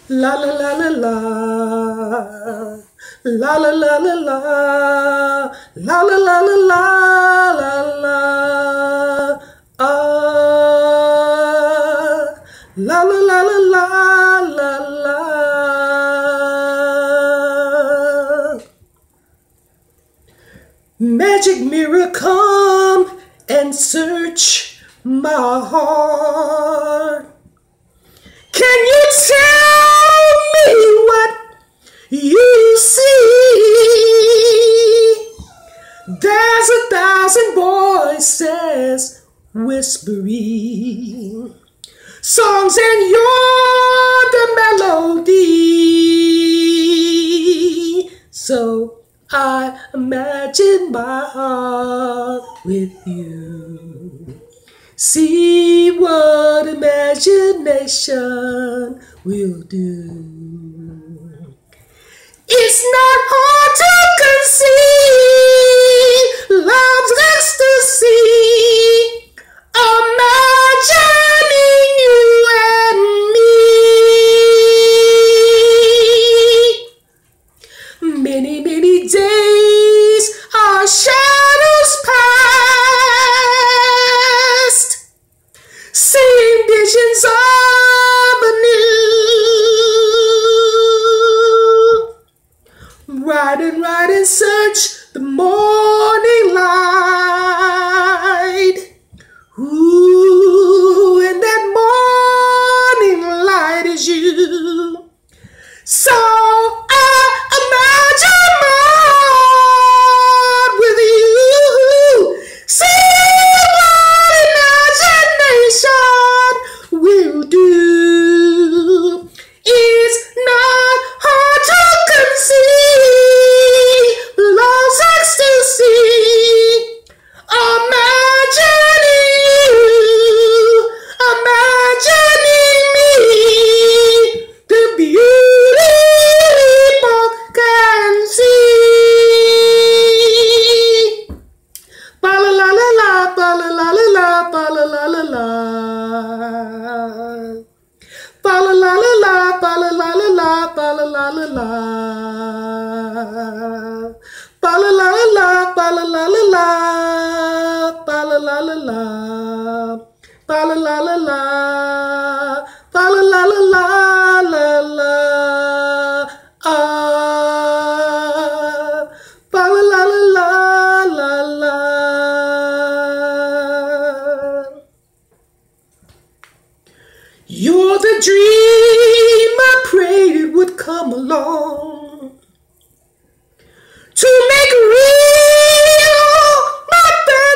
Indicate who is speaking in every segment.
Speaker 1: La la la la la. La la la la la. La la la la la la la. Ah. La la la la la la la. Magic mirror, come and search my heart. Can you tell me what you see? There's 1,000 voices whispering songs, and you're the melody. So I imagine my heart with you. See what imagination will do. It's not hard to conceive love's ecstasy, imagining you and me. Many, many days our shadows past, seeing visions of anew. Ride and search the morning light. Ooh, and that morning light is you. So I imagine my heart with you. See what imagination will do. It's not hard to conceive love's ecstasy, imagining you, imagining me, the beauty people can see. Ba la la la la, ba la la la la, ba la la la la. Ba la la la la, ba la la la la, ba la la la la. Ba la la la la, ba la la la la, ba la la la la. Ba la la la la, ba la la la la la la. Ah, ba la la la la la la. You're the dream I prayed it would come along to make real my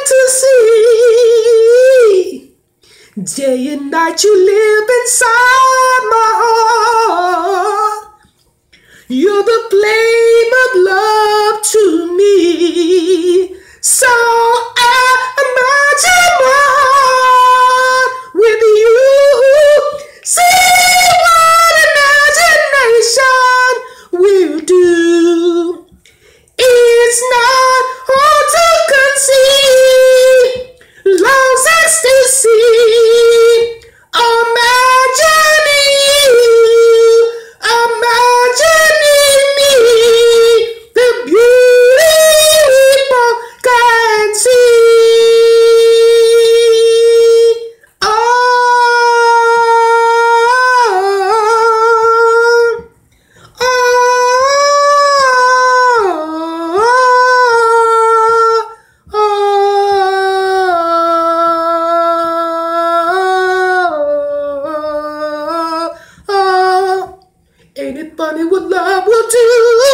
Speaker 1: fantasy. Day and night you live inside my heart. You're the flame of love to me. So I imagine my heart with you. See what imagination will do. It's not hard to conceive love's ecstasy, imagining you, imagining me, the beauty people can see. Ain't it funny what love will do?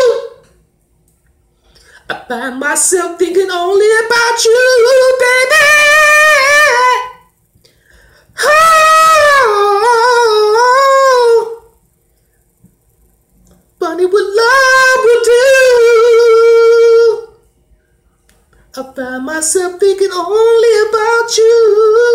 Speaker 1: I find myself thinking only about you, baby. Oh, funny what love will do. I find myself thinking only about you.